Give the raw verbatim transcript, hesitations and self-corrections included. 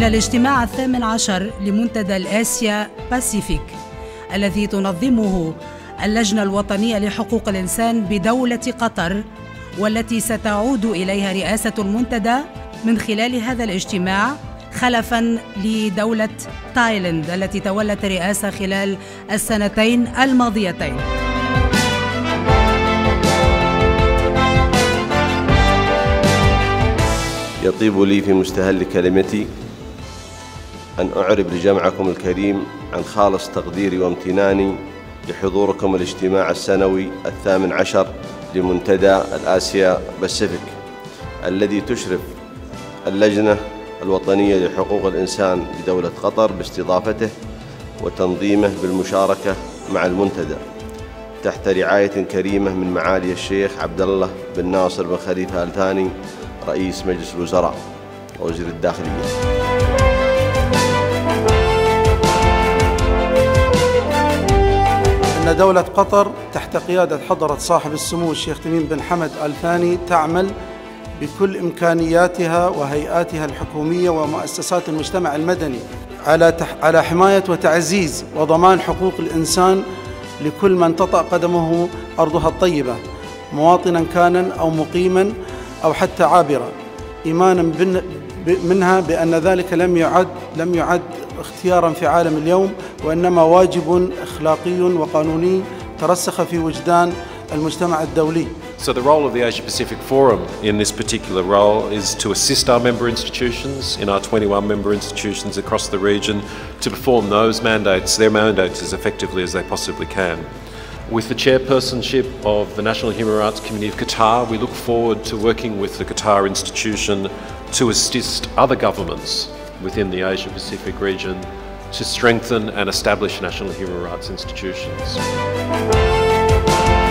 الاجتماع الثامن عشر لمنتدى الآسيا باسيفيك الذي تنظمه اللجنة الوطنية لحقوق الإنسان بدولة قطر، والتي ستعود إليها رئاسة المنتدى من خلال هذا الاجتماع خلفاً لدولة تايلاند التي تولت الرئاسة خلال السنتين الماضيتين. يطيب لي في مستهل كلمتي أن أعرب لجمعكم الكريم عن خالص تقديري وامتناني لحضوركم الاجتماع السنوي الثامن عشر لمنتدى الآسيا باسيفيك الذي تشرف اللجنة الوطنية لحقوق الإنسان بدولة قطر باستضافته وتنظيمه بالمشاركة مع المنتدى تحت رعاية كريمة من معالي الشيخ عبد الله بن ناصر بن خليفة آل ثاني رئيس مجلس الوزراء ووزير الداخلية. أن دولة قطر تحت قيادة حضرة صاحب السمو الشيخ تميم بن حمد آل ثاني تعمل بكل إمكانياتها وهيئاتها الحكومية ومؤسسات المجتمع المدني على على حماية وتعزيز وضمان حقوق الإنسان لكل من تطأ قدمه أرضها الطيبة، مواطنا كان أو مقيما أو حتى عابرا، إيمانا منها بأن ذلك لم يعد لم يعد اختيارا في عالم اليوم، وإنما واجب أخلاقي وقانوني ترسخ في وجدان المجتمع الدولي. So the role of the Asia Pacific Forum in this particular role is to assist our member institutions in our twenty-one member institutions across the region to perform those mandates, their mandates as effectively as they possibly can. With the chairpersonship of the National Human Rights Committee of Qatar, we look forward to working with the Qatar institution to assist other governments within the Asia Pacific region to strengthen and establish national human rights institutions.